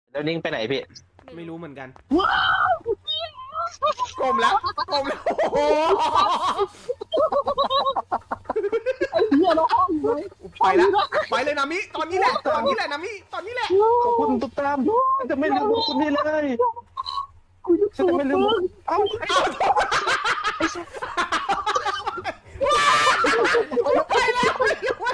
แล้วนิ้งไปไหนพี่ไม่รู้เหมือนกันกลมแล้วโอ้โหไอ้เหี้ยเราห้องเลยไปเลยนามิตอนนี้แหละนามิตอนนี้แหละขอบคุณตุ๊กตามฉันจะไม่ลืมคุณนี่เลยฉันจะไม่ลืมเอ้าไปแล้วไป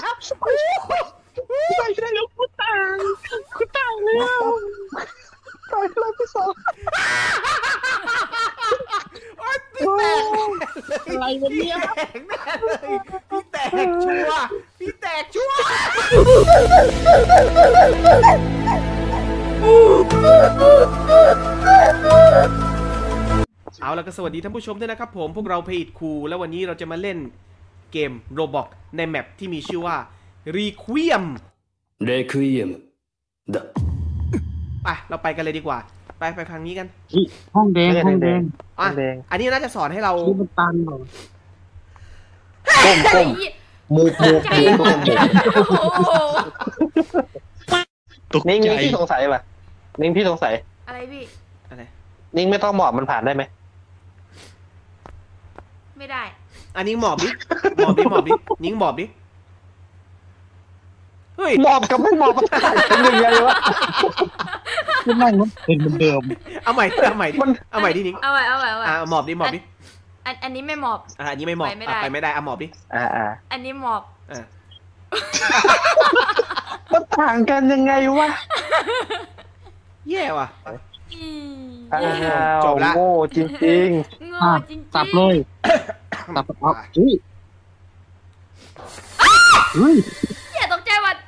ได้แล้วคุณตายแล้วตายแล้วพี่สาวอะไรวะเนี่ยพี่แตกชัวเอาแล้วก็สวัสดีท่านผู้ชมด้วยนะครับผมพวกเราเพจคูแล้ววันนี้เราจะมาเล่นเกมโรบอกในแมปที่มีชื่อว่า Requiem だไปเราไปกันเลยดีกว่าไปทางนี้กันห้องแดงอ่ะอันนี้น่าจะสอนให้เราดูมันตันเหรอก้มมูนิ้งพี่สงสัยป่ะนิ้งพี่สงสัยอะไรพี่อะไรนิ้งไม่ต้องหมอบมันผ่านได้ไหมไม่ได้อันนี้หมอบดินิ้งหมอบดิเฮ้ยหมอบกับไม่หมอบมันต่างกันยังไงวะที่นั่งมันเป็นเหมือนเดิมเอาใหม่ดินิ้งเอาใหม่หมอบดิอันนี้ไม่หมอบอันนี้ไม่หมอบไปไม่ได้หมอบดิอันนี้หมอบมันต่างกันยังไงวะแย่ว่ะจบละโง่จริงสับเลยสับเอาอย่าตกใจวัน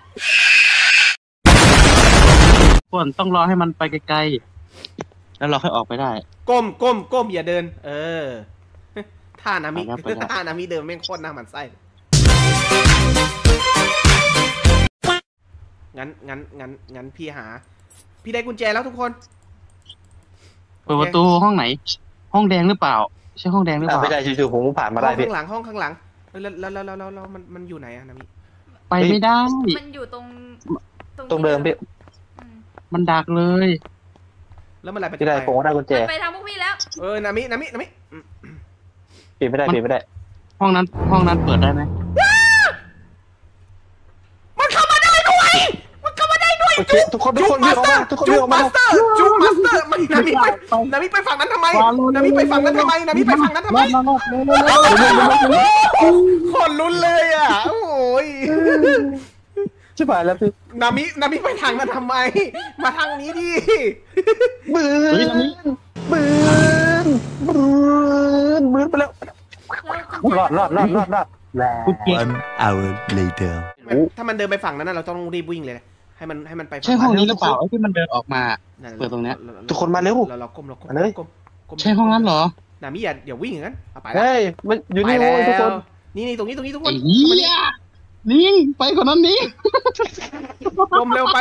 ก่อนต้องรอให้มันไปไกลๆแล้วเราค่อยออกไปได้ก้มอย่าเดินท่านามิเดินแม่งโคตรน่าหมันไส้งั้นพี่ได้กุญแจแล้วทุกคนเปิดประตูห้องไหนห้องแดงหรือเปล่าใช่ห้องแดงหรือเปล่าไม่ได้จู่ๆผมผ่านมาได้ห้องหลังแล้วมันอยู่ไหนอะนามิไปไม่ได้มันอยู่ตรงเดิมพี่มันดักเลยแล้วมันอะไรไปที่ได้ผมก็ได้กุญแจไปทางพวกพี่แล้วนามิปิดไม่ได้ห้องนั้นเปิดได้ไหมมันเข้ามาได้ด้วยทุกคนวิ่งออกมาจุ๊บมาสเตอร์มันนามิไปฝั่งนั้นทำไมคนลุ้นเลยอ่ะโอ้ยชิบหายแล้วพี่นามิไปทางนั้นทำไมมาทางนี้ดิบืนไปแล้วรอดแล้ว 1 hour later ถ้ามันเดินไปฝั่งนั้นเราต้องรีบวิ่งเลยให้มันไปใช่ห้องนี้หรือเปล่าไอ้ที่มันเดินออกมาเปิดตรงนี้ทุกคนมาเร็วเราก้มใช่ห้องนั้นเหรอนามิอย่าวิ่งอย่างนั้นไปเฮ้ยมันอยู่นี่ทุกคนนี่ตรงนี้ทุกคนนิ่งไปก่อนนั้นนิ่งก้มเร็วไป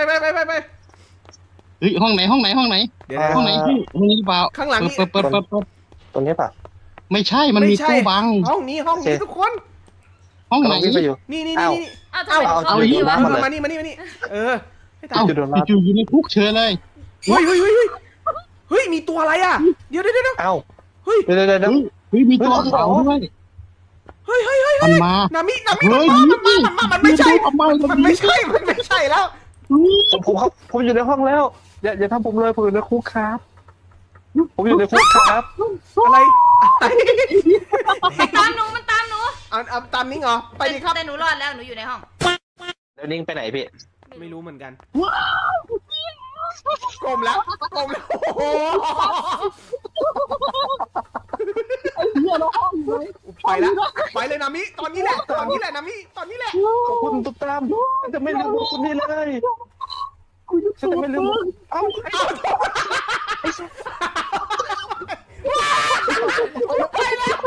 เฮ้ยห้องไหนห้องไหนห้องไหนห้องนี้เปล่าข้างหลังนี่เปิดตรงนี้ป่ะไม่ใช่มันมีตู้บังห้องนี้ทุกคนห้องไหนนี่เอามานี่ให้ตามอยู่ในคุกเชิญเลยเฮ้ยมีตัวอะไรอ่ะเดี๋ยวเอ้าเฮ้ยมีตัวขาวด้วยเฮ้ยมันมานามิมันไม่ใช่แล้วผมอยู่ในห้องแล้วอย่าทำผมเลยผมอยู่ในคุกครับผมอยู่ในคุกครับอะไรมันตามหนูเอาตามนิ้งเหรอไปดิครับแต่หนูรอดแล้วหนูอยู่ในห้องแล้วนิ้งไปไหนพี่ไม่รู้เหมือนกันกลมแล้วโอ้โหไอ้เหี้ยเราห้องเลยไปเลยนามิตอนนี้แหละนามิตอนนี้แหละขอบคุณตุ๊กตามฉันจะไม่ลืมคุณนี่เลยฉันจะไม่ลืมเอ้าไปแล้ว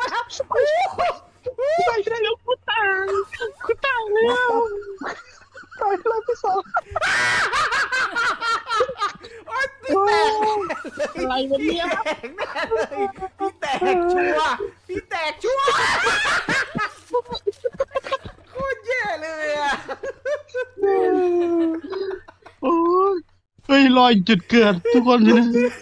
คุณตายแล้วพี่สาวอะไรวะเนี่ยพี่แตกชัวโคตรแย่เลยอ่ะเฮ้ยรอยจุดเกิดทุกคนเลยนะ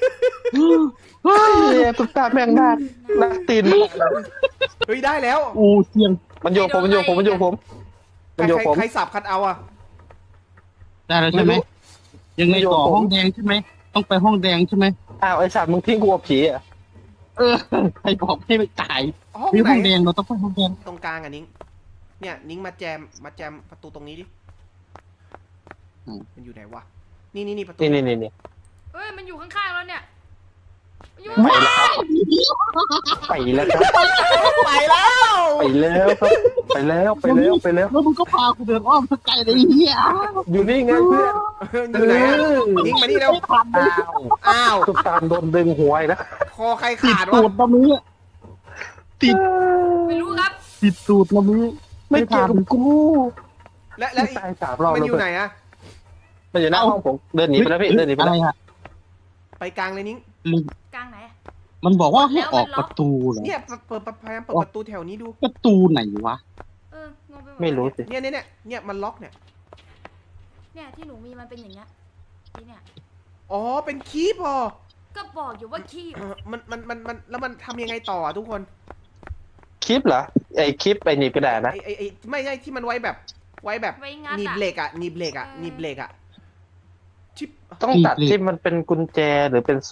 เนี่ยตุ๊กตาแม่งน่าตีนมากเฮ้ยได้แล้วโอ้เสียงมันโยกผมมันโยกผมมันโยกผมมันโยกผมใครสับคัดเอาอะได้แล้วใช่ไหมยังไงต่อห้องแดงใช่ไหมต้องไปห้องแดงใช่ไหมอ้าวไอ้สัตว์มึงทิ้งกูกับผีอ่ะใครบอกให้ไม่ตายห้องมีไหนห้องแดงเราต้องไปห้องแดงตรงกลางอะนิ้งเนี่ยนิ้งมาแจมประตูตรงนี้ดิมันอยู่ไหนวะนี่ประตูนี่เฮ้ย มันอยู่ข้างๆแล้วเนี่ยมันอยู่ไปข้างแล้วครับไปแล้วครับไปแล้วไปแล้วครับไปแล้วแล้วมึงก็พากูเดินอ้อมสักไกลเลยไอ้เหี้ยอยู่นี่ไงเพื่อนอยู่ไหนอะนิ้งมานี่แล้ว อ้าวตุ๊กตาโดนดึงหัวอีกแล้วคอใครติดขาดตูวะดนะมึงติดๆไม่รู้ครับติดตูดนะมึงไม่เกี่ยวกับกูและตาย3 รอบมันแล้วอยู่ไหนอะมันอยู่หน้าห้องผมเดินหนีไปแล้วพี่เดินหนีไปอะไรแล้วอะไปกลางเลยนิ้งกลางไหนอะมันบอกว่าให้ออกประตูเหรอเนี่ยพยายามเปิดประตูแถวนี้ดูประตูไหนวะงงไปหมดไม่รู้สิเนี่ยมันล็อกเนี่ยเนี่ยที่หนูมีมันเป็นอย่างเงี้ยนี่เนี่ยอ๋อเป็นคีบพอก็บอกอยู่ว่าขี้มันแล้วมันทำยังไงต่อทุกคนคลิปเหรอไอคลิปไอหนีบกระดาษนะไอไม่ใช่ที่มันไว้แบบไว้งัดหนีบอะเหล็กอะหนีบเหล็กอะหนีบเหล็กอะชิปต้องตัดที่มันเป็นกุญแจหรือเป็นโซ่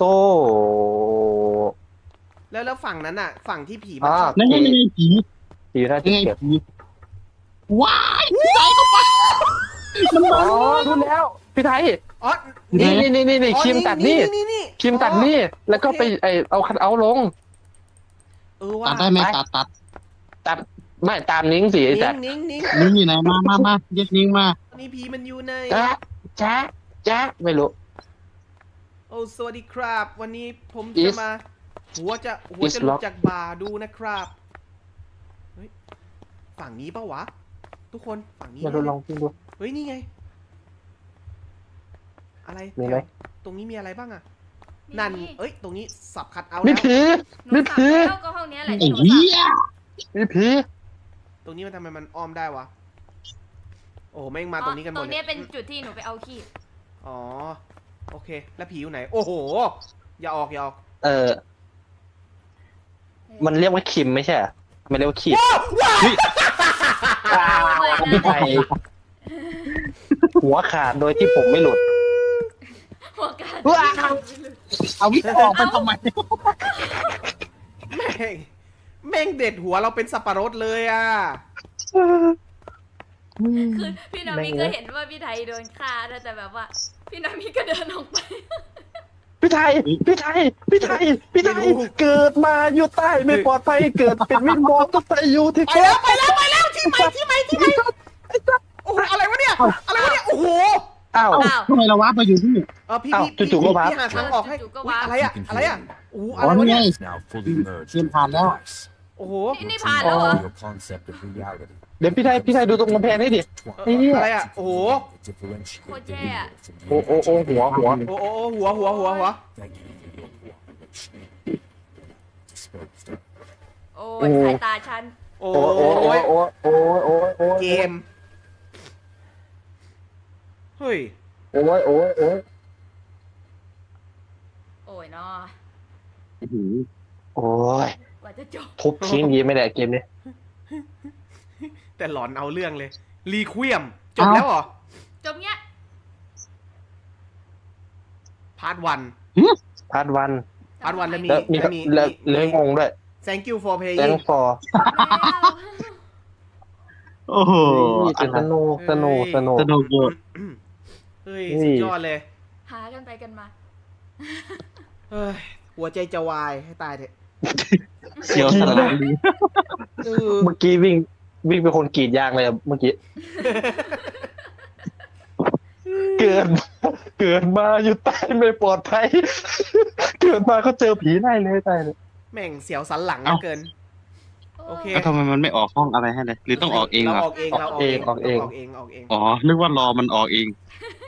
แล้วฝั่งนั้นอะฝั่งที่ผีมันชอบนั่นไงผีอยู่หน้านั่ที่นไงเก็บผีว้ายตายก็ไปมันอ๋อรู้แล้วพี่ไทยอ๋อนี่ครีมตัดนี่นี่ครีมตัดนี่แล้วก็ไปเอาคัทเอาท์ลงว่าตัดได้ไหมตัดตัดไม่ตามนิ้งสิไอ้สัตว์นิ้งนิ้งอยู่ไหนมาเรียกนิ้งมานี่ผีมันอยู่ในจ๊ะไม่รู้โอ้สวัสดีครับ วันนี้ผม Is จะมา หัวจะหลุด lock จากบาร์ดูนะครับเฮ้ยฝั่งนี้ปะวะ ทุกคนฝั่งนี้มาดูลองดูเฮ้ยนี่ไง อะไรมีไหมตรงนี้มีอะไรบ้างอะนั่นเอ้ยตรงนี้สับคัดเอามีแล้วผีหนูมีสับผีแล้วก็ห้องเนี้ยแหละไอ้ที่หนูเหี้สับยมีผีตรงนี้มันทำไมมันอ้อมได้วะ โอ้แม่งมาตรงนี้กันหมตดรงเลเนี้ยยเป็นจุดที่หนูไปเอาขี้อ๋อ โอเค แล้วผีอยู่ไหน โอ้โห อย่าออกมันเรียกว่าคิมไม่ใช่เหรอมันเรียกว่าคีบไม่พี่ไทยหัวขาดโดยที่ผมไม่หลุดหัวกาดเอาวิทย์ออกไปทำไมแม่งเด็ดหัวเราเป็นสับปะรดเลยอ่ะคือพี่นามิก็เห็นว่าพี่ไทยโดนฆ่าแต่แบบว่า พี่นามิก็เดินออกไปพี่ไทยเกิดมาอยู่ใต้ไม่ปลอดภัยเกิดเป็นวินบอลต้องไปอยู่ที่ไปแล้วที่ไหมโอ้โหอะไรวะเนี่ยโอ้โหอ้าวอ้าวทำไมเราวาร์ปมาอยู่ที่นี่พี่อ้าวจู่ๆก็วาร์ปพี่หาทางออกให้จู่ๆก็อุ๊ยวาร์ปอะไรอ่ะโอ้โหอ๋อะไรอวะนี่ไงเนี่ย Now fully merged Game with ผ่านแล้ว device. โอ้โหนี่ผ่านแล้วเหรอ Your concept of reality. เดี๋ยวพี่ไทยดูตรงกำแพงนี่ดิเอ่ออะไรอ่ะโอ้โห Differentiate What the yeah. real from the โอ้หัวโอ้หัว Thank you for your cooperation. Disposed of. โอ้ยสายตาฉันโอ้โอ้ยเกเกม เฮ้ยโอ้ยโอ้ยเนาะโอ้ยกว่าจะจบทุบทิ้งดีไม่ได้เกมนี้แต่หลอนเอาเรื่องเลย รีควียม จบแล้วเหรอจบเงี้ยพาร์ทวันพาร์ทวันพาร์ทวันแล้วมีแล้วมีแล้วงงด้วย thank you for แต playing งฟอร์โอ้โหสนุกสนุกเยอะเฮ้ยสุดยอดเลยหากันไปกันมาเฮ้ย หัวใจจะวายให้ตายเถอะเสียวสลายดีเออเมื่อกี้วิ่งเป็นคนกรีดยางเลยเมื่อกี้ เกิดมาอยู่ใต้ไม่ปลอดภัย เกิดมาก็เจอผีได้เลยตายเลยแม่งเสียวสันหลังเหลือเกิน โอเคแล้วทำไมมันไม่ออกห้องอะไรให้เลยหรือต้องออกเองเราอ่ะออกเองออกเองออกเองอ๋อนึกว่ารอมันออกเอง